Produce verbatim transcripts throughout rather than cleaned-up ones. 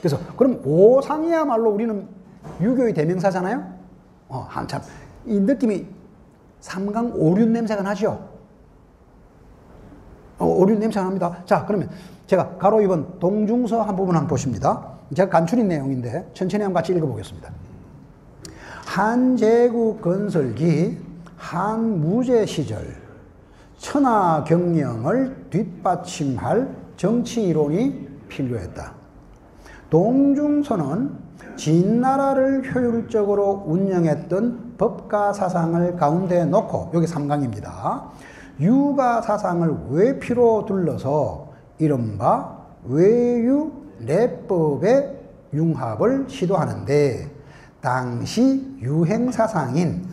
그래서 그럼 오상이야말로 우리는 유교의 대명사잖아요. 어, 한참 이 느낌이 삼강 오륜 냄새가 나죠. 어, 오륜 냄새가 납니다. 자, 그러면 제가 가로 이 번 동중서 한 부분 한번 보십니다. 제가 간추린 내용인데 천천히 한번 같이 읽어보겠습니다. 한제국 건설기 한무제 시절 천하경영을 뒷받침할 정치 이론이 필요했다. 동중서는 진나라를 효율적으로 운영했던 법가 사상을 가운데 놓고, 여기 삼강입니다. 유가 사상을 외피로 둘러서 이른바 외유내법의 융합을 시도하는데, 당시 유행사상인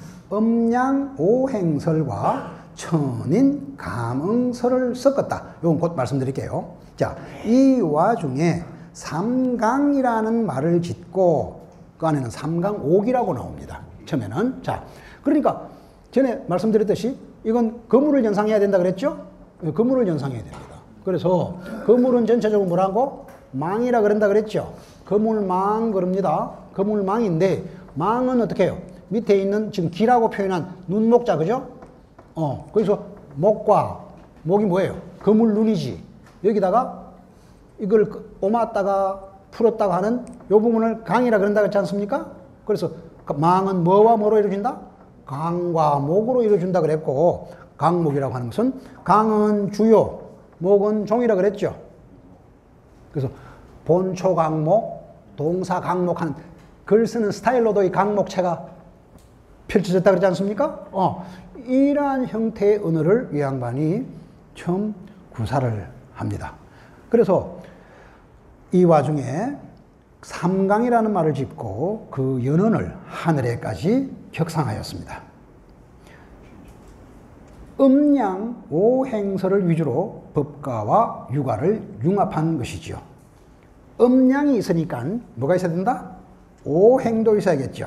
음양오행설과 천인 감응설을 섞었다. 이건 곧 말씀드릴게요. 자, 이 와중에 삼강이라는 말을 짓고 그 안에는 삼강옥이라고 나옵니다. 처음에는. 자, 그러니까 전에 말씀드렸듯이 이건 거물을 연상해야 된다 그랬죠? 거물을 연상해야 됩니다. 그래서 거물은 전체적으로 뭐라고? 망이라 그런다 그랬죠? 거물망 그럽니다. 거물망인데 망은 어떻게 해요? 밑에 있는 지금 기라고 표현한 눈목자, 그죠? 어, 그래서 목과 목이 뭐예요? 거물 눈이지. 여기다가 이걸 오맞다가 풀었다가 하는 요 부분을 강이라 그런다 그랬지 않습니까? 그래서 망은 뭐와 뭐로 이루어진다? 강과 목으로 이루어진다 그랬고, 강목이라고 하는 것은 강은 주요, 목은 종이라 그랬죠. 그래서 본초 강목, 동사 강목 하는 글 쓰는 스타일로도 이 강목체가 펼쳐졌다 그러지 않습니까? 어, 이러한 형태의 언어를 이 양반이 처음 구사를 합니다. 그래서 이 와중에 삼강이라는 말을 짚고 그 연원을 하늘에까지 격상하였습니다. 음양 오행설을 위주로 법가와 유가를 융합한 것이지요. 음양이 있으니까 뭐가 있어야 된다? 오행도 있어야겠죠.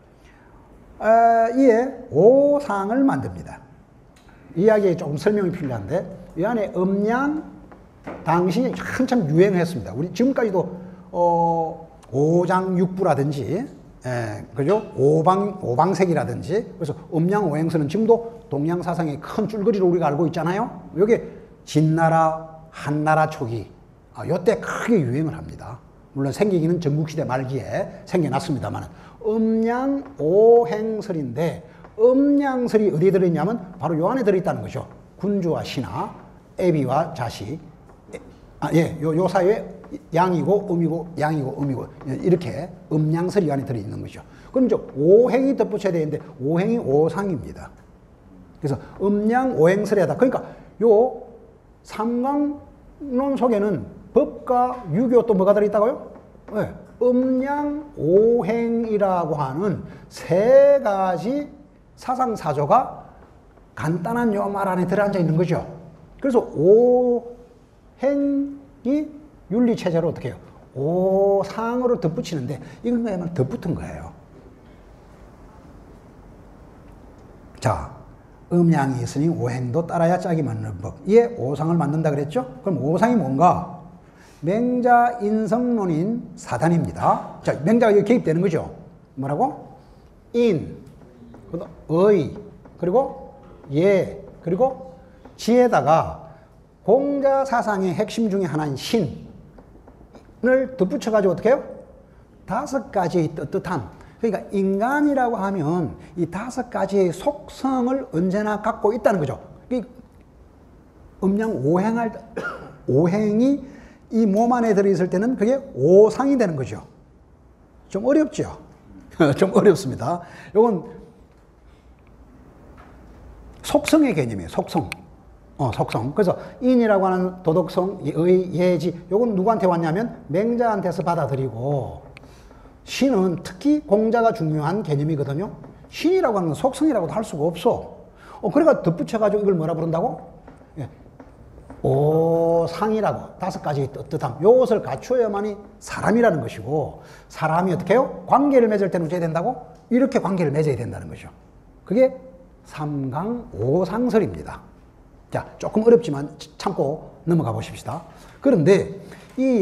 아, 이에 오상을 만듭니다. 이야기에 조금 설명이 필요한데, 이 안에 음양 당시 한참 유행했습니다. 우리 지금까지도 어, 오장육부라든지, 예, 그죠? 오방 오방색이라든지, 그래서 음양 오행설은 지금도 동양 사상의 큰 줄거리로 우리가 알고 있잖아요. 이게 진나라, 한나라 초기, 아, 요때 크게 유행을 합니다. 물론 생기기는 전국시대 말기에 생겨났습니다만, 음양 오행설인데, 음양설이 어디에 들어있냐면 바로 요 안에 들어있다는 거죠. 군주와 신하, 애비와 자식, 아, 예, 요, 요 사이에 양이고 음이고 양이고 음이고 이렇게 음양설이 이 안에 들어있는 거죠. 그럼 이제 오행이 덧붙여야 되는데 오행이 오상입니다. 그래서 음양 오행설이다. 그러니까 요 삼강론 속에는 법과 유교 또 뭐가 들어있다고요? 네. 음양 오행이라고 하는 세 가지 사상사조가 간단한 요 말 안에 들어앉아 있는 거죠. 그래서 오행이 윤리체제로 어떻게 해요? 오상으로 덧붙이는데 이건 그야말로 덧붙은 거예요. 자, 음양이 있으니 오행도 따라야 짝이 맞는 법. 이에 오상을 만든다 그랬죠? 그럼 오상이 뭔가? 맹자 인성론인 사단입니다. 자, 맹자가 여기 개입되는 거죠. 뭐라고? 인, 의, 그리고 예, 그리고 지에다가 공자 사상의 핵심 중에 하나인 신을 덧붙여가지고 어떻게 해요? 다섯 가지의 떳떳함. 그러니까 인간이라고 하면 이 다섯 가지의 속성을 언제나 갖고 있다는 거죠. 음양 오행할, 오행이 이 몸 안에 들어있을 때는 그게 오상이 되는 거죠. 좀 어렵죠? 좀 어렵습니다. 이건 속성의 개념이에요. 속성. 어, 속성. 그래서 인이라고 하는 도덕성, 의, 예지, 요건 누구한테 왔냐면 맹자한테서 받아들이고, 신은 특히 공자가 중요한 개념이거든요. 신이라고 하는 건 속성이라고도 할 수가 없어. 어, 그러니까 덧붙여가지고 이걸 뭐라 부른다고? 예. 오상이라고, 다섯 가지 떳떳함. 요것을 갖추어야만이 사람이라는 것이고, 사람이 어떻게 해요? 관계를 맺을 때는 어떻게 된다고? 이렇게 관계를 맺어야 된다는 거죠. 그게 삼강 오상설입니다. 자, 조금 어렵지만 참고 넘어가 보십시다. 그런데 이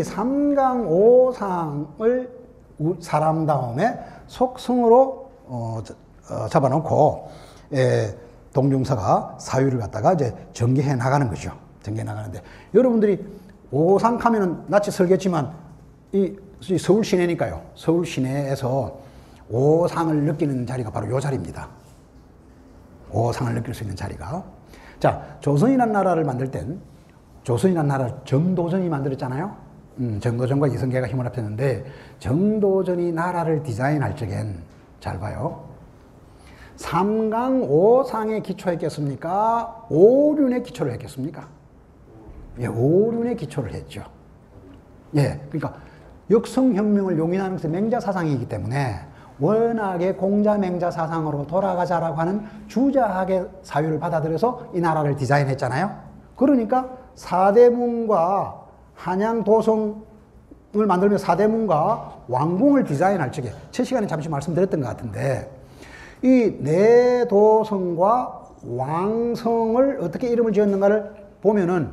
삼강오상을 사람 다음에 속성으로 어, 어, 잡아놓고 에, 동중서가 사유를 갖다가 이제 전개해 나가는 거죠. 전개해 나가는데 여러분들이 오상 하면은 낯이 설겠지만 이 서울 시내니까요. 서울 시내에서 오상을 느끼는 자리가 바로 이 자리입니다. 오상을 느낄 수 있는 자리가. 자, 조선이라는 나라를 만들 땐 조선이라는 나라를 정도전이 만들었잖아요. 음, 정도전과 이성계가 힘을 합쳤는데 정도전이 나라를 디자인할 적엔 잘 봐요. 삼강오상에 기초했겠습니까? 오륜에 기초를 했겠습니까? 예, 오륜에 기초를 했죠. 예, 그러니까 역성혁명을 용인하는 것은 맹자사상이기 때문에 워낙에 공자맹자사상으로 돌아가자라고 하는 주자학의 사유를 받아들여서 이 나라를 디자인했잖아요. 그러니까 사대문과 한양도성을 만들며 사대문과 왕궁을 디자인할 적에 첫 시간에 잠시 말씀드렸던 것 같은데 이 내도성과 왕성을 어떻게 이름을 지었는가를 보면은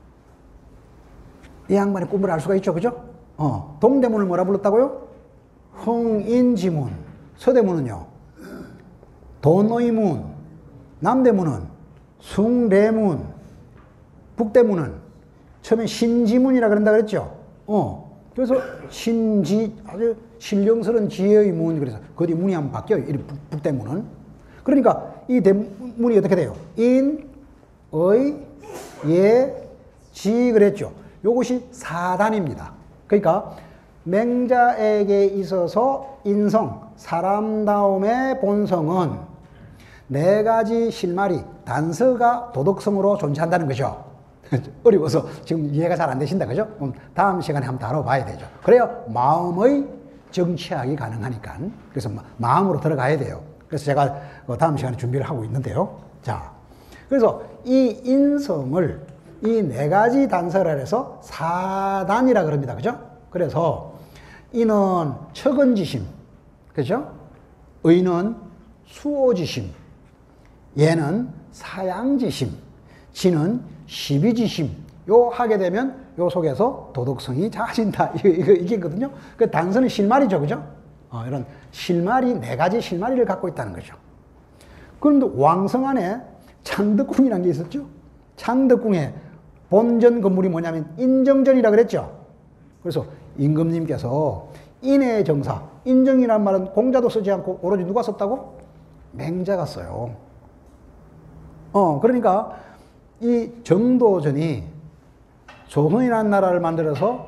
이 양반의 꿈을 알 수가 있죠. 그죠? 어, 동대문을 뭐라 불렀다고요? 흥인지문. 서대문은요? 도노이문. 남대문은 숭례문. 북대문은 처음에 신지문이라 그런다 그랬죠? 어. 그래서 신지, 아주 신령스러운 지혜의 문. 그래서 거기 문이 한번 바뀌어요. 이 북대문은. 그러니까 이 대문이 어떻게 돼요? 인, 의, 예, 지 그랬죠. 요것이 사단입니다. 그러니까 맹자에게 있어서 인성, 사람다움의 본성은 네 가지 실마리, 단서가 도덕성으로 존재한다는 거죠. 어려워서 지금 이해가 잘 안 되신다, 그죠? 다음 시간에 한번 다뤄봐야 되죠. 그래야 마음의 정치학이 가능하니까. 그래서 마음으로 들어가야 돼요. 그래서 제가 다음 시간에 준비를 하고 있는데요. 자, 그래서 이 인성을 이 네 가지 단서를 해서 사단이라 그럽니다. 그죠? 그래서 이는 척은지심, 그죠? 의는 수오지심, 얘는 사양지심, 지는 시비지심. 요 하게 되면 요 속에서 도덕성이 자진다. 이거, 이거, 이게거든요. 그 단서는 실마리죠. 그죠? 어, 이런 실마리, 네 가지 실마리를 갖고 있다는 거죠. 그런데 왕성 안에 창덕궁이라는 게 있었죠. 창덕궁에 본전 건물이 뭐냐면 인정전이라 그랬죠. 그래서 임금님께서 인의 정사, 인정이란 말은 공자도 쓰지 않고 오로지 누가 썼다고? 맹자가 써요. 어, 그러니까 이 정도전이 조선이라는 나라를 만들어서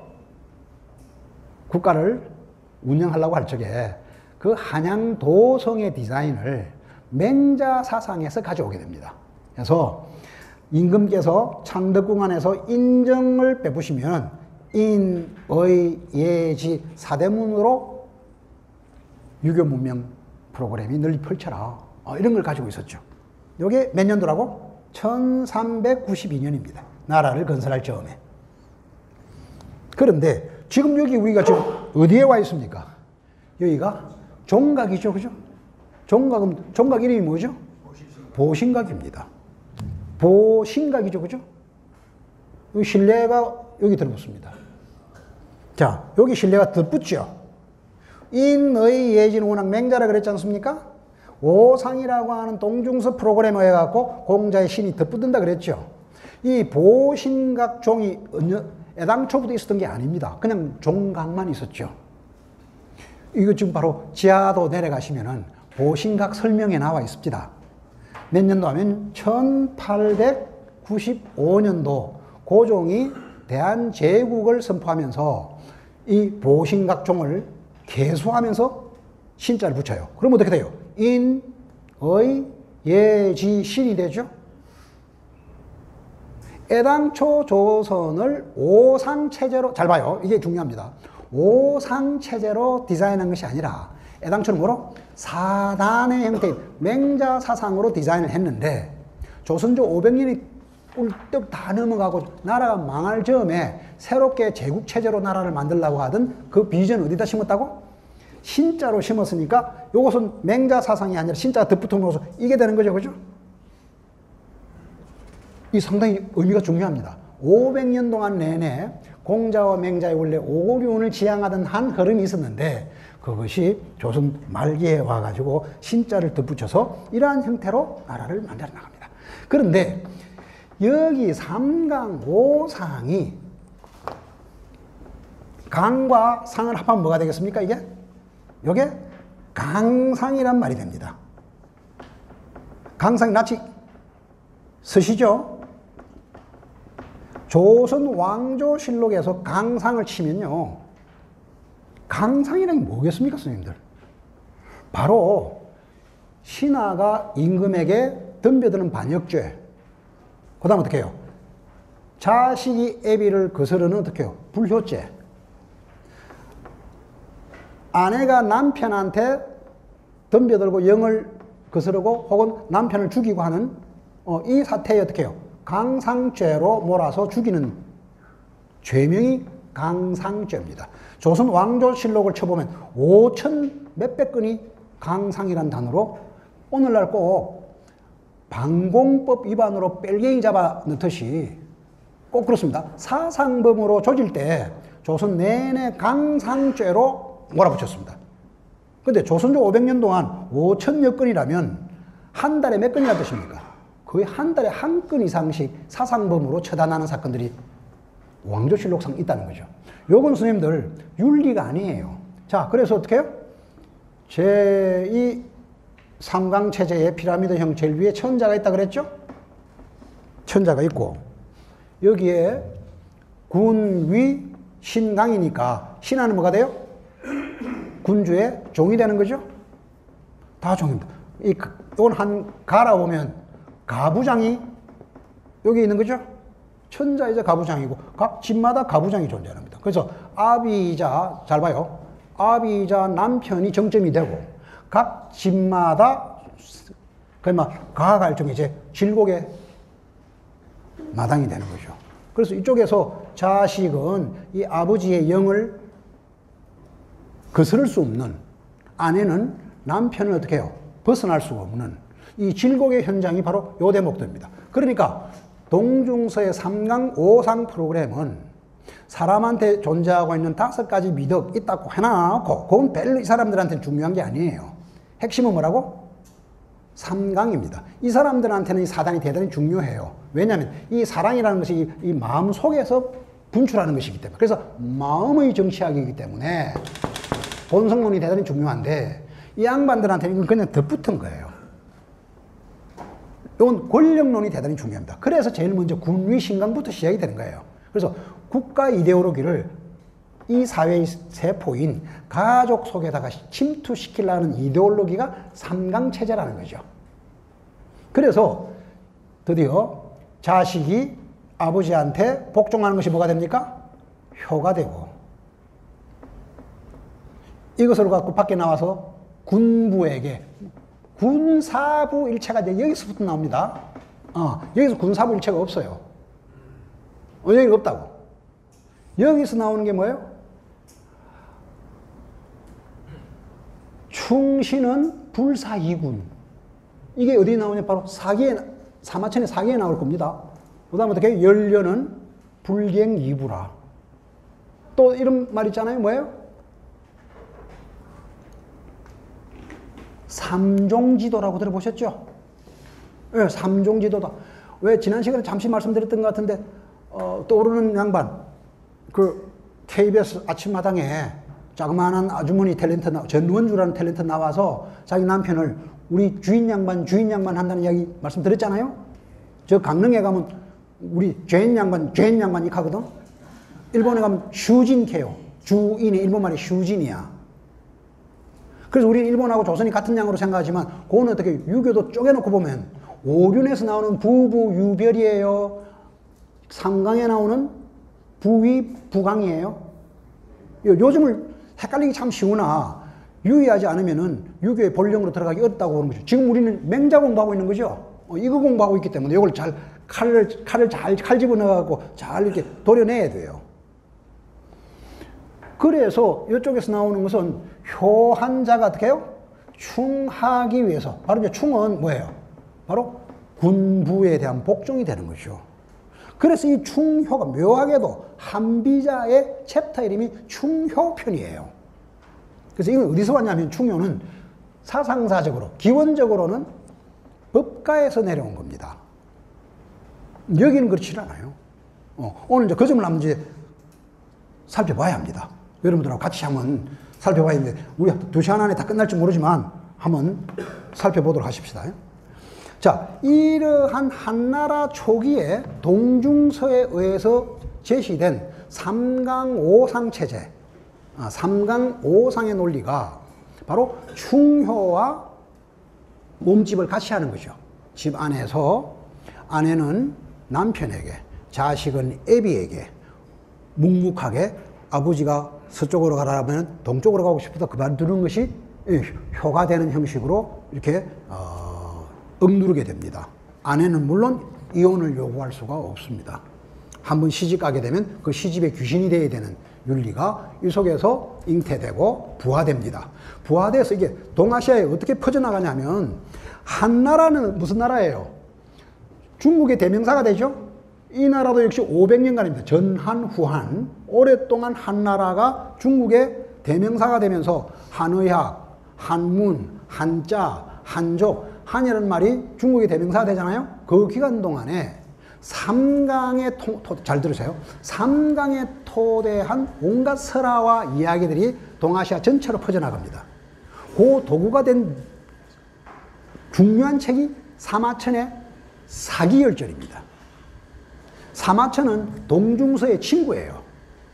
국가를 운영하려고 할 적에 그 한양도성의 디자인을 맹자 사상에서 가져오게 됩니다. 그래서 임금께서 창덕궁 안에서 인정을 베푸시면 인, 의, 예, 지, 사대문으로 유교 문명 프로그램이 널리 펼쳐라. 어, 이런 걸 가지고 있었죠. 이게 몇 년도라고? 천삼백구십이 년입니다. 나라를 건설할 즈음에. 그런데 지금 여기 우리가 지금 어디에 와 있습니까? 여기가 종각이죠. 그죠? 종각은, 종각 이름이 뭐죠? 보신각입니다. 보신각이죠. 그죠? 여기 신뢰가 여기 들어붙습니다. 자, 여기 신뢰가 덧붙죠. 인의 예지는 워낙 맹자라 그랬지 않습니까? 오상이라고 하는 동중서 프로그램을 해갖고 공자의 신이 덧붙는다 그랬죠. 이 보신각 종이 애당초부터 있었던 게 아닙니다. 그냥 종각만 있었죠. 이거 지금 바로 지하도 내려가시면은 보신각 설명에 나와 있습니다. 몇 년도 하면 천팔백구십오 년도 고종이 대한제국을 선포하면서 이 보신각종을 개수하면서 신자를 붙여요. 그럼 어떻게 돼요? 인, 의, 예, 지, 신이 되죠. 애당초 조선을 오상체제로, 잘 봐요. 이게 중요합니다. 오상체제로 디자인한 것이 아니라 애당초는 뭐로? 사단의 형태인 맹자사상으로 디자인을 했는데 조선조 오백 년이 꿀떡 다 넘어가고 나라가 망할 즈음에 새롭게 제국체제로 나라를 만들려고 하던 그 비전 어디다 심었다고? 신자로 심었으니까 이것은 맹자사상이 아니라 신자가 덧붙음으로써 이게 되는 거죠. 그죠? 이 상당히 의미가 중요합니다. 오백 년 동안 내내 공자와 맹자의 원래 오륜을 지향하던 한 흐름이 있었는데 그것이 조선 말기에 와가지고 신자를 덧붙여서 이러한 형태로 나라를 만들어 나갑니다. 그런데 여기 삼강 오상이 강과 상을 합하면 뭐가 되겠습니까? 이게? 이게 강상이란 말이 됩니다. 강상이 낯이 서시죠? 조선 왕조실록에서 강상을 치면요. 강상이란 게 뭐겠습니까, 선생님들? 바로 신하가 임금에게 덤벼드는 반역죄. 그 다음 어떻게 해요? 자식이 애비를 거스르는 어떻게 해요? 불효죄. 아내가 남편한테 덤벼들고 영을 거스르고 혹은 남편을 죽이고 하는 어, 이 사태에 어떻게 해요? 강상죄로 몰아서 죽이는 죄명이 강상죄입니다. 조선 왕조실록을 쳐보면 오천 몇백 건이 강상이란 단어로 오늘날 꼭 방공법 위반으로 뺄갱이 잡아 넣듯이 꼭 그렇습니다. 사상범으로 조질 때 조선 내내 강상죄로 몰아붙였습니다. 근데 조선조 오백 년 동안 오천여 건이라면 한 달에 몇 건이라는 뜻입니까? 거의 한 달에 한 건 이상씩 사상범으로 처단하는 사건들이 왕조실록상 있다는 거죠. 요건 선생님들 윤리가 아니에요. 자, 그래서 어떻게 해요? 제이 삼강체제의 피라미드형 제일 위에 천자가 있다 그랬죠? 천자가 있고 여기에 군위 신강이니까 신하는 뭐가 돼요? 군주의 종이 되는 거죠? 다 종입니다. 이, 이건 한 가라 보면 가부장이 여기 있는 거죠? 천자이자 가부장이고 각 집마다 가부장이 존재합니다. 그래서 아비이자, 잘 봐요. 아비이자 남편이 정점이 되고 각 집마다 그러면 가갈정이 이제 질곡의 마당이 되는 거죠. 그래서 이쪽에서 자식은 이 아버지의 영을 거스를 수 없는, 아내는 남편을 어떻게 해요? 벗어날 수가 없는 이 질곡의 현장이 바로 요 대목들입니다. 그러니까 동중서의 삼강 오상 프로그램은 사람한테 존재하고 있는 다섯 가지 미덕 있다고 해놔놓고 그건 별로 이 사람들한테는 중요한 게 아니에요. 핵심은 뭐라고? 삼강입니다. 이 사람들한테는 이 사단이 대단히 중요해요. 왜냐하면 이 사랑이라는 것이 이 마음 속에서 분출하는 것이기 때문에. 그래서 마음의 정치학이기 때문에 본성론이 대단히 중요한데 이 양반들한테는 이건 그냥 덧붙은 거예요. 이건 권력론이 대단히 중요합니다. 그래서 제일 먼저 군위 신강부터 시작이 되는 거예요. 그래서 국가 이데올로기를 이 사회의 세포인 가족 속에다가 침투시키려는 이데올로기가 삼강체제라는 거죠. 그래서 드디어 자식이 아버지한테 복종하는 것이 뭐가 됩니까? 효가 되고 이것을 갖고 밖에 나와서 군부에게 군사부 일체가 이제 여기서부터 나옵니다. 어, 여기서 군사부 일체가 없어요. 어, 여기가 없다고. 여기서 나오는 게 뭐예요? 충신은 불사이군. 이게 어디에 나오냐? 바로 사기에, 사마천의 사기에 나올 겁니다. 그 다음 어떻게? 연료는 불갱이부라. 또 이런 말 있잖아요. 뭐예요? 삼종지도라고 들어보셨죠? 네, 삼종지도다. 왜 지난 시간에 잠시 말씀드렸던 것 같은데 어, 떠오르는 양반 그 케이비에스 아침마당에 자그마한 아주머니 탤런트 전원주라는 탤런트 나와서 자기 남편을 우리 주인 양반 주인 양반 한다는 이야기 말씀드렸잖아요. 저 강릉에 가면 우리 죄인 양반 죄인 양반 이렇게 하거든. 일본에 가면 슈진케요. 주인의 일본말이 슈진이야. 그래서 우리 일본하고 조선이 같은 양으로 생각하지만 그건 어떻게 유교도 쪼개놓고 보면 오륜에서 나오는 부부 유별이에요. 삼강에 나오는 부위 부강이에요. 요즘을 헷갈리기 참 쉬우나 유의하지 않으면은 유교의 본령으로 들어가기 어렵다고 보는 거죠. 지금 우리는 맹자 공부하고 있는 거죠. 어, 이거 공부하고 있기 때문에 이걸 잘 칼을 칼을 잘 칼 집어넣어갖고 잘 이렇게 도려내야 돼요. 그래서 이쪽에서 나오는 것은 효한 자가 어떻게 해요? 충하기 위해서. 바로 이제 충은 뭐예요? 바로 군부에 대한 복종이 되는 거죠. 그래서 이 충효가 묘하게도 한비자의 챕터 이름이 충효편이에요. 그래서 이건 어디서 왔냐면 충효는 사상사적으로, 기원적으로는 법가에서 내려온 겁니다. 여기는 그렇지 않아요. 어, 오늘 이제 그 점을 한번 이제 살펴봐야 합니다. 여러분들하고 같이 한번 살펴봐야 하는데, 우리 두 시간 안에 다 끝날지 모르지만 한번 살펴보도록 하십시다. 자, 이러한 한나라 초기에 동중서에 의해서 제시된 삼강오상 체제, 아, 삼강오상의 논리가 바로 충효와 몸집을 같이 하는 거죠. 집 안에서 아내는 남편에게, 자식은 애비에게 묵묵하게 아버지가 서쪽으로 가라면 동쪽으로 가고 싶어서 그만두는 것이 효가 되는 형식으로 이렇게 어, 억누르게 됩니다. 아내는 물론 이혼을 요구할 수가 없습니다. 한번 시집 가게 되면 그 시집의 귀신이 되어야 되는 윤리가 이 속에서 잉태되고 부화됩니다. 부화돼서 이게 동아시아에 어떻게 퍼져나가냐면, 한나라는 무슨 나라예요? 중국의 대명사가 되죠? 이 나라도 역시 오백 년간입니다. 전한, 후한. 오랫동안 한나라가 중국의 대명사가 되면서 한의학, 한문, 한자, 한족, 한이라는 말이 중국의 대명사가 되잖아요? 그 기간 동안에 삼강의 토, 토, 잘 들으세요. 삼강에 토대한 온갖 설화와 이야기들이 동아시아 전체로 퍼져나갑니다. 그 도구가 된 중요한 책이 사마천의 사기열전입니다. 사마천은 동중서의 친구예요.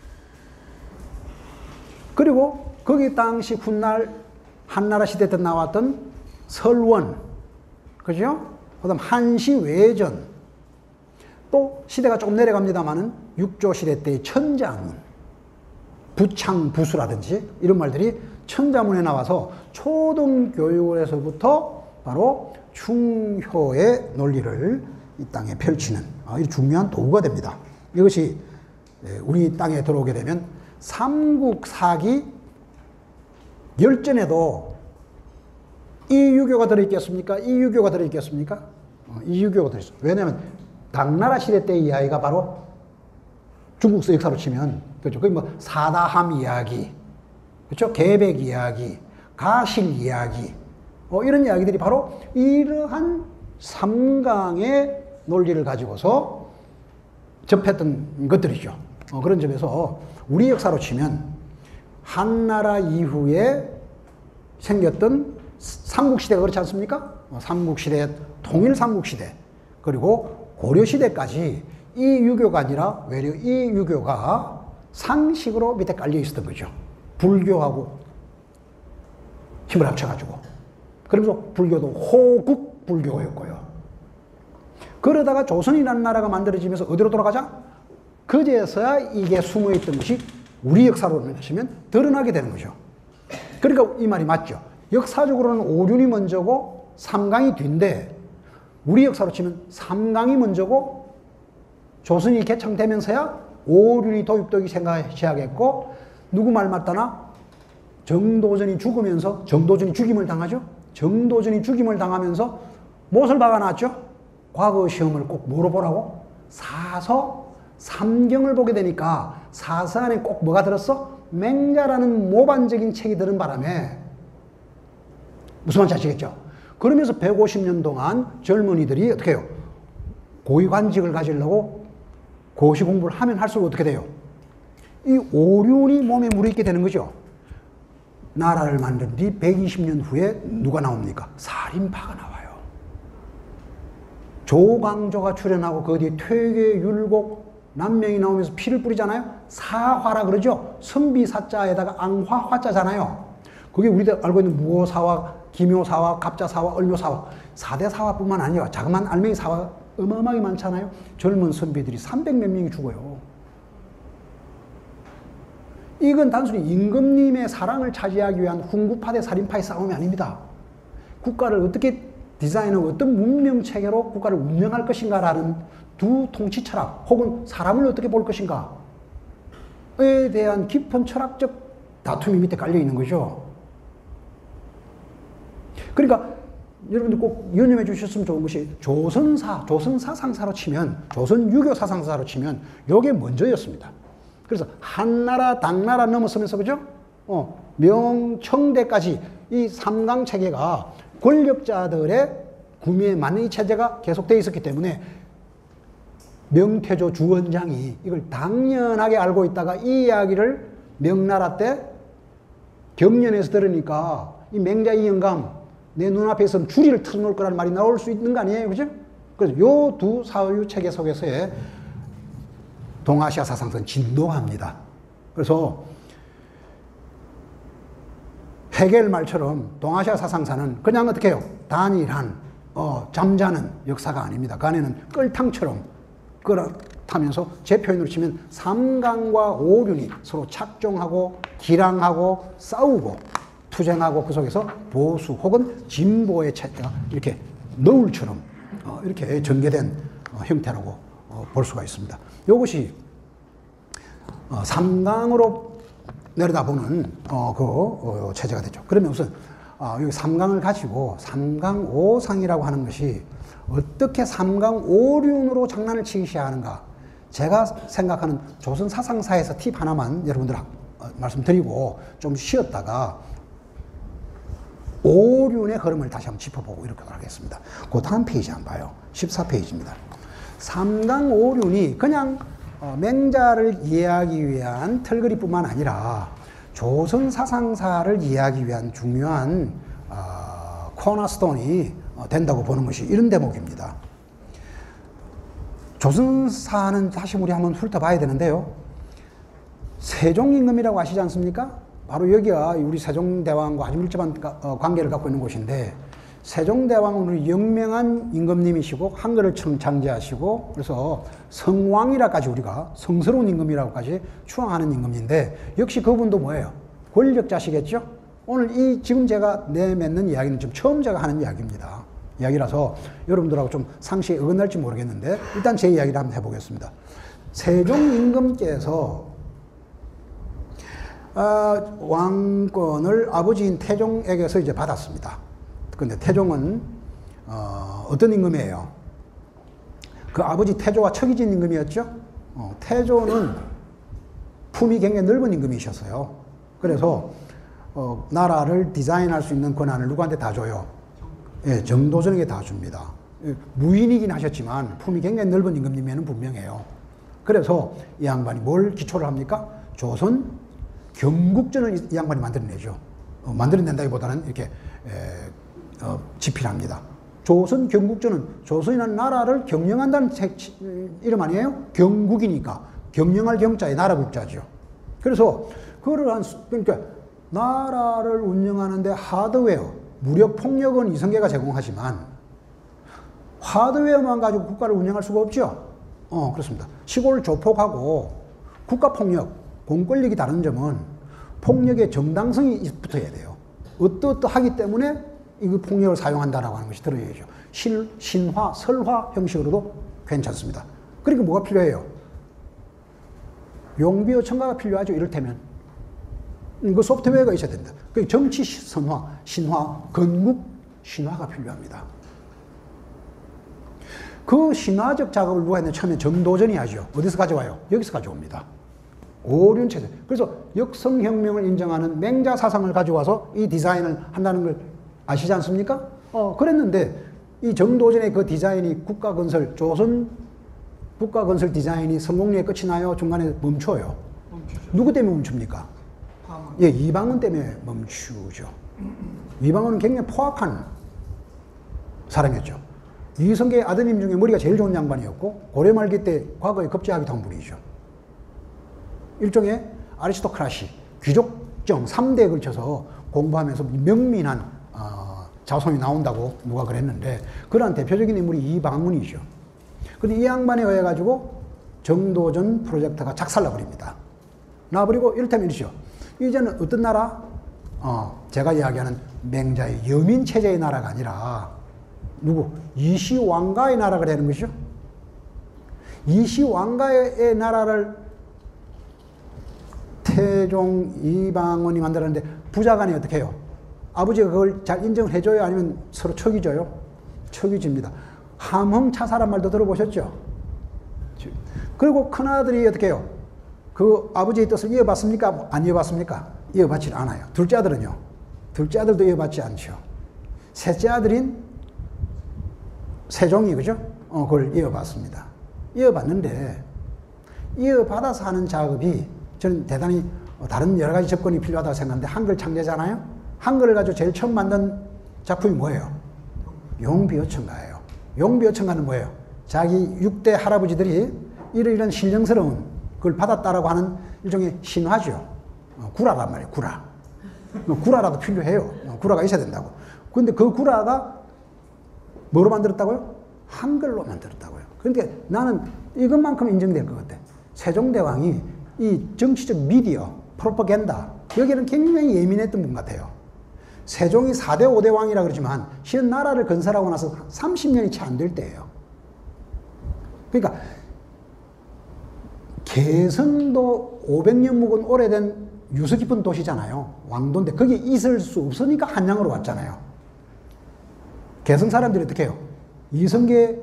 그리고 거기 당시 훗날 한나라 시대 때 나왔던 설원, 그죠? 그 다음 한시외전, 또 시대가 조금 내려갑니다만은 육조 시대 때의 천자문, 부창부수라든지 이런 말들이 천자문에 나와서 초등교육에서부터 바로 충효의 논리를 이 땅에 펼치는 아주 중요한 도구가 됩니다. 이것이 우리 땅에 들어오게 되면 삼국사기 열전에도 이 유교가 들어있겠습니까? 이 유교가 들어있겠습니까? 이 유교가 들어있어요. 왜냐하면 당나라 시대 때의 이야기가 바로 중국서 역사로 치면, 그렇죠? 거기 뭐 사다함 이야기, 그렇죠? 계백 이야기, 가실 이야기, 어, 이런 이야기들이 바로 이러한 삼강의 논리를 가지고서 접했던 것들이죠. 어, 그런 점에서 우리 역사로 치면 한나라 이후에 생겼던 삼국시대가 그렇지 않습니까? 어, 삼국시대, 통일삼국시대, 그리고 고려시대까지 이 유교가 아니라 외려 이 유교가 상식으로 밑에 깔려 있었던 거죠. 불교하고 힘을 합쳐가지고. 그러면서 불교도 호국 불교였고요. 그러다가 조선이라는 나라가 만들어지면서 어디로 돌아가자? 그제서야 이게 숨어있던 것이 우리 역사로 보시면 드러나게 되는 거죠. 그러니까 이 말이 맞죠. 역사적으로는 오륜이 먼저고 삼강이 뒤인데, 우리 역사로 치면 삼강이 먼저고 조선이 개창되면서야 오륜이 도입되기 시작했고, 누구 말 맞다나 정도전이 죽으면서 정도전이 죽임을 당하죠. 정도전이 죽임을 당하면서 무엇을 박아놨죠? 과거 시험을 꼭 뭐로 보라고? 사서, 삼경을 보게 되니까 사서 안에 꼭 뭐가 들었어? 맹자라는 모반적인 책이 드는 바람에, 무슨 말인지 아시겠죠? 그러면서 백오십 년 동안 젊은이들이 어떻게 해요? 고위관직을 가지려고 고시 공부를 하면 할수록 어떻게 돼요? 이 오륜이 몸에 무르익게 되는 거죠. 나라를 만든 뒤 백이십 년 후에 누가 나옵니까? 살인파가 나와요. 조광조가 출연하고 그 뒤에 퇴계, 율곡, 남명이 나오면서 피를 뿌리잖아요. 사화라 그러죠. 선비사자에다가 앙화 화자잖아요. 그게 우리가 알고 있는 무오사화, 기묘사화, 갑자사화, 얼묘사화, 사대 사화뿐만 아니라 자그마한 알맹이 사화 어마어마하게 많잖아요. 젊은 선비들이 삼백 몇 명이 죽어요. 이건 단순히 임금님의 사랑을 차지하기 위한 훈구파 대 살인파의 싸움이 아닙니다. 국가를 어떻게 디자인하고 어떤 문명체계로 국가를 운영할 것인가라는 두 통치 철학, 혹은 사람을 어떻게 볼 것인가에 대한 깊은 철학적 다툼이 밑에 깔려 있는 거죠. 그러니까 여러분들 꼭 연념해 주셨으면 좋은 것이 조선사, 조선사상사로 치면, 조선 유교 사상사로 치면 요게 먼저였습니다. 그래서 한나라, 당나라 넘어서면서 그죠? 어, 명청대까지 이 삼강 체계가 권력자들의 구미에 맞는 이 체제가 계속되어 있었기 때문에 명태조 주원장이 이걸 당연하게 알고 있다가 이 이야기를 명나라 때 경연에서 들으니까 이 맹자의 영감 내 눈앞에서 주리를 틀어놓을 거라는 말이 나올 수 있는 거 아니에요, 그죠? 그래서 요 두 사유 체계 속에서의 동아시아 사상은 진동합니다. 그래서 헤겔 말처럼 동아시아 사상사는 그냥 어떻게 해요? 단일한 어, 잠자는 역사가 아닙니다. 그 안에는 끌탕처럼 끌어타면서 제 표현으로 치면 삼강과 오륜이 서로 착종하고 기랑하고 싸우고 투쟁하고 그 속에서 보수 혹은 진보의 체제가 이렇게 너울처럼 어, 이렇게 전개된 어, 형태라고 어, 볼 수가 있습니다. 이것이 어, 삼강으로 내려다보는 어, 그 어, 체제가 되죠. 그러면 우선 어, 여기 삼강을 가지고 삼강오상이라고 하는 것이 어떻게 삼강오륜으로 장난을 치기 시작하는가. 제가 생각하는 조선 사상사에서 팁 하나만 여러분들 어, 말씀드리고 좀 쉬었다가 오륜의 흐름을 다시 한번 짚어보고 이렇게 하겠습니다. 그 다음 페이지 한번 봐요. 십사 페이지입니다. 삼강오륜이 그냥 어, 맹자를 이해하기 위한 털거리뿐만 아니라 조선 사상사를 이해하기 위한 중요한 어, 코너스톤이 어, 된다고 보는 것이 이런 대목입니다. 조선사는 다시 우리 한번 훑어봐야 되는데요. 세종임금이라고 아시지 않습니까? 바로 여기가 우리 세종대왕과 아주 밀접한 관계를 갖고 있는 곳인데, 세종대왕은 우리 영명한 임금님이시고 한글을 창제하시고 그래서 성왕이라까지 우리가 성스러운 임금이라고까지 추앙하는 임금인데, 역시 그분도 뭐예요? 권력자시겠죠? 오늘 이 지금 제가 내맺는 이야기는 좀 처음 제가 하는 이야기입니다. 이야기라서 여러분들하고 좀 상식에 어긋날지 모르겠는데 일단 제 이야기를 한번 해보겠습니다. 세종 임금께서 아, 왕권을 아버지인 태종에게서 이제 받았습니다. 근데 태종은 어, 어떤 임금이에요? 그 아버지 태조와 척이진 임금이었죠. 어, 태조는 품이 굉장히 넓은 임금이셨어요. 그래서 어, 나라를 디자인할 수 있는 권한을 누구한테 다 줘요? 예, 정도전에게 다 줍니다. 예, 무인이긴 하셨지만 품이 굉장히 넓은 임금님에는 분명해요. 그래서 이 양반이 뭘 기초를 합니까? 조선 경국전을 이 양반이 만들어내죠. 어, 만들어낸다기보다는 이렇게 에, 어, 집필합니다. 조선 경국전은 조선이라는 나라를 경영한다는 책, 이름 아니에요? 경국이니까 경영할 경자에 나라 국자죠. 그래서 그거를 한 그러니까 나라를 운영하는데 하드웨어, 무력 폭력은 이성계가 제공하지만 하드웨어만 가지고 국가를 운영할 수가 없죠. 어, 그렇습니다. 시골 조폭하고 국가 폭력, 공권력이 다른 점은 폭력의 정당성이 붙어야 돼요. 어떠어떠하기 때문에 이 폭력을 사용한다라고 하는 것이 들어야죠. 신, 신화, 설화 형식으로도 괜찮습니다. 그러니까 뭐가 필요해요? 용비어 첨가가 필요하죠. 이를테면 그 소프트웨어가 있어야 된다. 그 정치 선화, 신화, 건국 신화가 필요합니다. 그 신화적 작업을 누가 했냐? 처음에 정도전이 하죠. 어디서 가져와요? 여기서 가져옵니다. 오륜체제. 그래서 역성혁명을 인정하는 맹자 사상을 가져와서 이 디자인을 한다는 걸 아시지 않습니까? 어, 그랬는데 이 정도전의 그 디자인이 국가건설, 조선 국가건설 디자인이 성공리에 끝이 나요? 중간에 멈춰요? 멈추죠. 누구 때문에 멈춥니까? 방언. 예, 이방원 때문에 멈추죠. 이방원은 굉장히 포악한 사람이었죠. 이성계의 아드님 중에 머리가 제일 좋은 양반이었고 고려 말기 때 과거에 급제하기도 한 분이죠. 일종의 아리스토크라시, 귀족정 삼 대에 걸쳐서 공부하면서 명민한 어, 자손이 나온다고 누가 그랬는데 그러한 대표적인 인물이 이방문이죠. 근데 이 양반에 의해 가지고 정도전 프로젝트가 작살나버립니다. 나버리고 이를테면 이죠. 이제는 어떤 나라? 어, 제가 이야기하는 맹자의 여민체제의 나라가 아니라 누구? 이시왕가의 나라가 되는 것이죠. 이시왕가의 나라를 태종 이방원이 만들었는데 부자간이 어떻게 해요? 아버지가 그걸 잘 인정을 해줘요? 아니면 서로 척이 져요? 척이 집니다. 함흥차사란 말도 들어보셨죠? 그리고 큰아들이 어떻게 해요? 그 아버지의 뜻을 이어받습니까? 안 이어받습니까? 이어받지 않아요. 둘째 아들은요? 둘째 아들도 이어받지 않죠. 셋째 아들인 세종이, 그죠? 어, 그걸 이어받습니다. 이어받는데, 이어받아서 하는 작업이 저는 대단히 다른 여러 가지 접근이 필요하다고 생각하는데, 한글 창제잖아요? 한글을 가지고 제일 처음 만든 작품이 뭐예요? 용비어천가예요. 용비어천가는 뭐예요? 자기 육 대 할아버지들이 이런 이런 신령스러운 그걸 받았다라고 하는 일종의 신화죠. 어, 구라란 말이에요, 구라. 구라라도 필요해요. 어, 구라가 있어야 된다고. 근데 그 구라가 뭐로 만들었다고요? 한글로 만들었다고요. 그러니까 나는 이것만큼 인정될 것 같아. 세종대왕이 이 정치적 미디어, 프로파간다, 여기는 굉장히 예민했던 분 같아요. 세종이 사 대 오 대 왕이라 그러지만 실은 나라를 건설하고 나서 삼십 년이 채 안 될 때예요. 그러니까 개성도 오백 년 묵은 오래된 유서 깊은 도시잖아요. 왕도인데 거기에 있을 수 없으니까 한양으로 왔잖아요. 개성 사람들이 어떻게 해요? 이성계,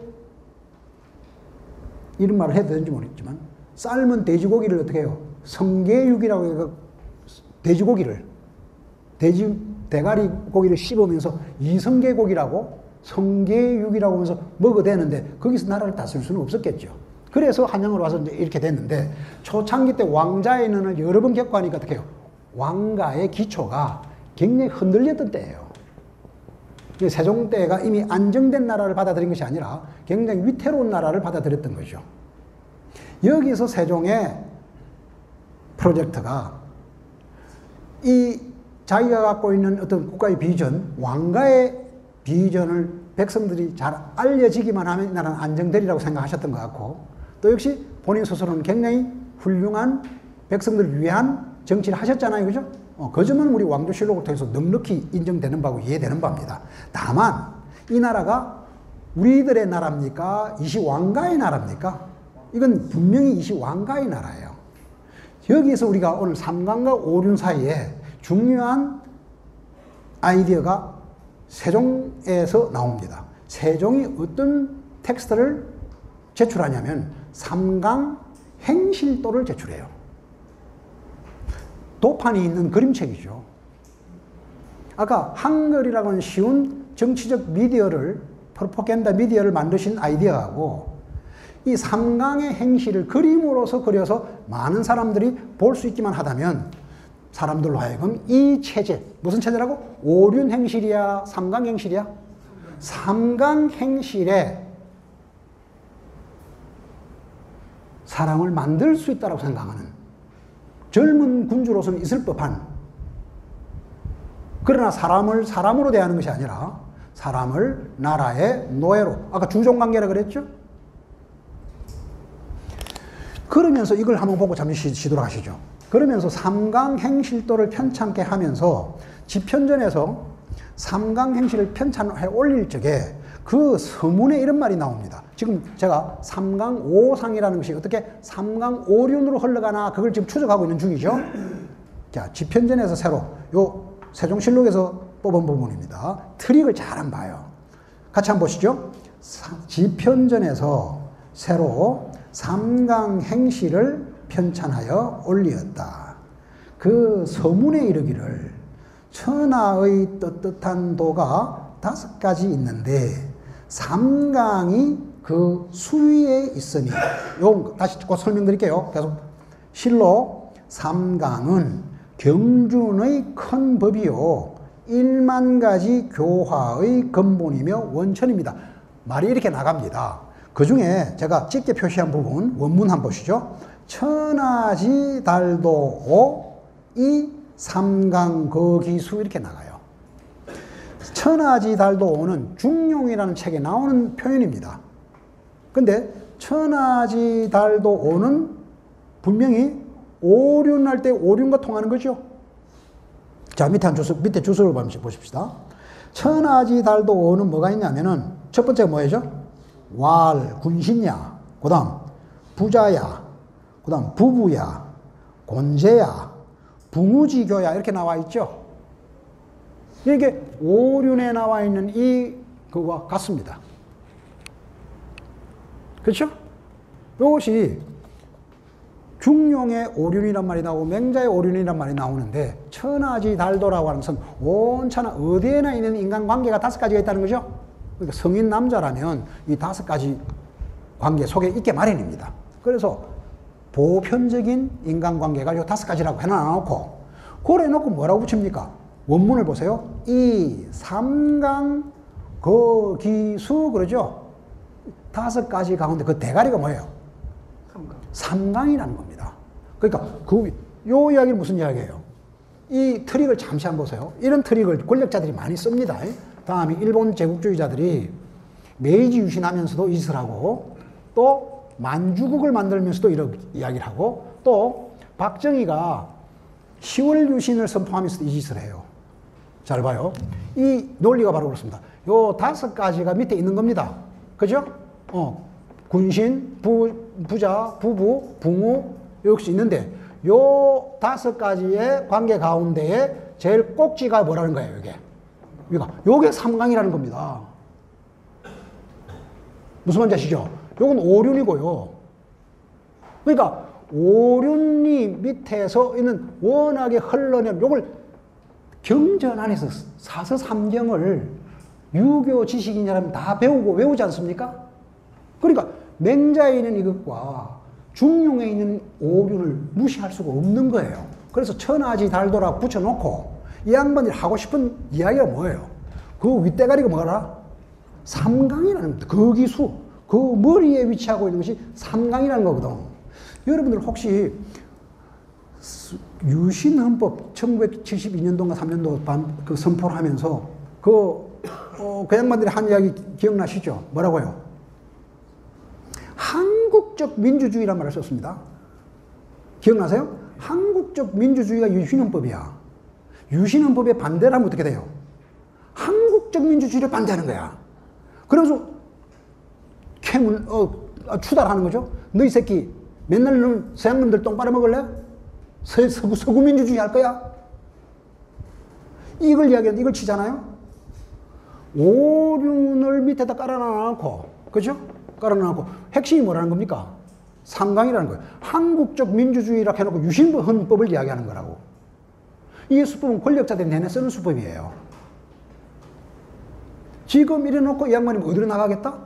이런 말을 해도 되는지 모르겠지만 삶은 돼지고기를 어떻게 해요? 성계육이라고 해서 돼지고기를, 돼지 대가리 고기를 씹으면서 이성계고기라고 성계육이라고 하면서 먹어대는데 거기서 나라를 다스릴 수는 없었겠죠. 그래서 한양으로 와서 이제 이렇게 됐는데, 초창기 때 왕자의 난을 여러 번 겪고하니까 어떻게 해요? 왕가의 기초가 굉장히 흔들렸던 때예요. 세종 때가 이미 안정된 나라를 받아들인 것이 아니라 굉장히 위태로운 나라를 받아들였던 거죠. 여기서 세종의 프로젝트가 이 자기가 갖고 있는 어떤 국가의 비전, 왕가의 비전을 백성들이 잘 알려지기만 하면 이 나라는 안정되리라고 생각하셨던 것 같고, 또 역시 본인 스스로는 굉장히 훌륭한 백성들을 위한 정치를 하셨잖아요. 그죠? 어, 그 점은 우리 왕조실록을 통해서 넉넉히 인정되는 바고 이해되는 바입니다. 다만 이 나라가 우리들의 나라입니까? 이시왕가의 나라입니까? 이건 분명히 이시왕가의 나라예요. 여기서 우리가 오늘 삼강과 오륜 사이에 중요한 아이디어가 세종에서 나옵니다. 세종이 어떤 텍스트를 제출하냐면 삼강 행실도를 제출해요. 도판이 있는 그림책이죠. 아까 한글이라고 하는 쉬운 정치적 미디어를, 프로파간다 미디어를 만드신 아이디어하고 이 삼강의 행실을 그림으로서 그려서 많은 사람들이 볼 수 있기만 하다면 사람들로 하여금 이 체제, 무슨 체제라고? 오륜 행실이야? 삼강 행실이야? 삼강 행실에 사람을 만들 수 있다고 생각하는 젊은 군주로서는 있을 법한, 그러나 사람을 사람으로 대하는 것이 아니라 사람을 나라의 노예로, 아까 주종관계라 그랬죠? 그러면서 이걸 한번 보고 잠시 쉬도록 하시죠. 그러면서 삼강 행실도를 편찬케 하면서 집현전에서 삼강 행실을 편찬해 올릴 적에 그 서문에 이런 말이 나옵니다. 지금 제가 삼강오상이라는 것이 어떻게 삼강오륜으로 흘러가나 그걸 지금 추적하고 있는 중이죠. 자, 집현전에서 새로 요 세종실록에서 뽑은 부분입니다. 트릭을 잘 한번 봐요. 같이 한번 보시죠. 집현전에서 새로 삼강 행실을 편찬하여 올리었다. 그 서문에 이르기를 천하의 떳떳한 도가 다섯 가지 있는데 삼강이 그 수위에 있으니, 요 다시 곧 설명드릴게요. 계속 실로 삼강은 경준의 큰 법이요 일만 가지 교화의 근본이며 원천입니다. 말이 이렇게 나갑니다. 그 중에 제가 찍게 표시한 부분 원문 한번 보시죠. 천하지 달도 이 삼강 거기수 이렇게 나가요. 천하지 달도는 중용이라는 책에 나오는 표현입니다. 근데 천하지 달도는 분명히 오륜할 때 오륜과 통하는 거죠. 자, 밑에 한 주석, 밑에 주석을 보십시다. 천하지 달도는 뭐가 있냐면은 첫 번째가 뭐예요? 왈, 군신야, 그 다음 부자야, 그 다음 부부야, 곤제야, 붕우지교야 이렇게 나와 있죠. 이게 오륜에 나와 있는 이 그와 같습니다. 그렇죠? 이것이 중용의 오륜이란 말이 나오고 맹자의 오륜이란 말이 나오는데 천하지 달도라고 하는 것은 온 천하 어디에나 있는 인간관계가 다섯 가지가 있다는 거죠. 그러니까 성인 남자라면 이 다섯 가지 관계 속에 있게 마련입니다. 그래서 보편적인 인간관계가 이 다섯 가지라고 해놔놓고 그래 놓고 뭐라고 붙입니까? 원문을 보세요. 이 삼강 거기수 그러죠. 다섯 가지 가운데 그 대가리가 뭐예요? 삼강. 삼강이라는 겁니다. 그러니까 그 요 이야기는 무슨 이야기예요? 이 트릭을 잠시 한번 보세요. 이런 트릭을 권력자들이 많이 씁니다. 다음에 일본 제국주의자들이 메이지 유신하면서도 이 짓을 하고 또 만주국을 만들면서도 이런 이야기를 하고 또 박정희가 시월 유신을 선포하면서도 이 짓을 해요. 잘 봐요. 이 논리가 바로 그렇습니다. 요 다섯 가지가 밑에 있는 겁니다. 그죠? 어, 군신, 부, 부자, 부부, 붕우 역시 있는데 요 다섯 가지의 관계 가운데에 제일 꼭지가 뭐라는 거예요, 이게. 그러니까 요게 삼강이라는 겁니다. 무슨 말인지 아시죠? 요건 오륜이고요. 그러니까 오륜이 밑에서 있는 워낙에 흘러내는 요걸 경전 안에서 사서삼경을 유교 지식인이라면 다 배우고 외우지 않습니까? 그러니까 맹자에 있는 이것과 중용에 있는 오륜을 무시할 수가 없는 거예요. 그래서 천하지 달도라 붙여놓고 이 양반이 하고 싶은 이야기가 뭐예요? 그 윗대가리가 뭐라? 삼강이라는 겁니다. 거기수. 그 머리에 위치하고 있는 것이 삼강이라는 거거든. 여러분들 혹시 유신헌법 천구백칠십이 년도인가 삼 년도 그 선포를 하면서 그, 어, 그 양반들이 한 이야기 기억나시죠? 뭐라고요? 한국적 민주주의란 말을 썼습니다. 기억나세요? 한국적 민주주의가 유신헌법이야. 유신헌법에 반대를 하면 어떻게 돼요? 한국적 민주주의를 반대하는 거야. 그래서 캐물, 어, 추달하는 거죠. 너희 새끼 맨날 너 서양놈들 똥 빨아먹을래? 서, 서구, 서구 민주주의 할 거야? 이걸 이야기하는데 이걸 치잖아요. 오륜을 밑에다 깔아놔놓고, 그죠? 깔아놔놓고 핵심이 뭐라는 겁니까? 삼강이라는 거예요. 한국적 민주주의라고 해놓고 유신헌법을 이야기하는 거라고. 이 수법은 권력자들이 내내 쓰는 수법이에요. 지금 이래놓고 이 양반이 어디로 나가겠다?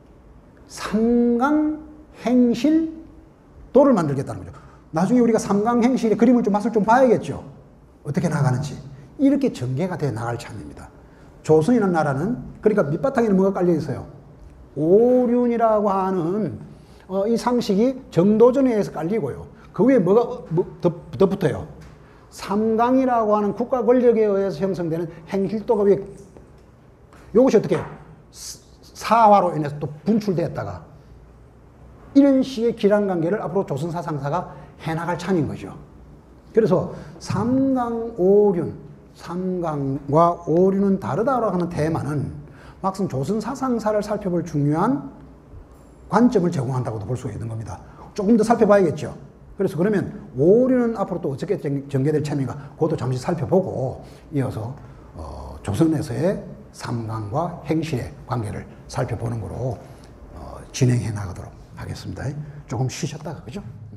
삼강 행실 도를 만들겠다는 거죠. 나중에 우리가 삼강 행실의 그림을 좀 맛을 좀 봐야겠죠. 어떻게 나가는지. 이렇게 전개가 돼 나갈 참입니다. 조선이라는 나라는 그러니까 밑바탕에는 뭐가 깔려 있어요? 오륜이라고 하는 어, 이 상식이 정도전에 의해서 깔리고요. 그 위에 뭐가 뭐, 더, 더 붙어요? 삼강이라고 하는 국가 권력에 의해서 형성되는 행실도가 위에 이것이 어떻게 해요? 사화로 인해서 또 분출되었다가 이런 식의 기란관계를 앞으로 조선 사상사가 해나갈 참인 거죠. 그래서 삼강 오륜, 삼강과 오륜은 다르다고 하는 테마는 막상 조선 사상사를 살펴볼 중요한 관점을 제공한다고도 볼 수가 있는 겁니다. 조금 더 살펴봐야겠죠. 그래서 그러면 오륜은 앞으로 또 어떻게 전개될 참인가 그것도 잠시 살펴보고 이어서 어, 조선에서의 삼강과 행실의 관계를 살펴보는 거로 어, 진행해 나가도록 하겠습니다. 조금 쉬셨다가 그죠?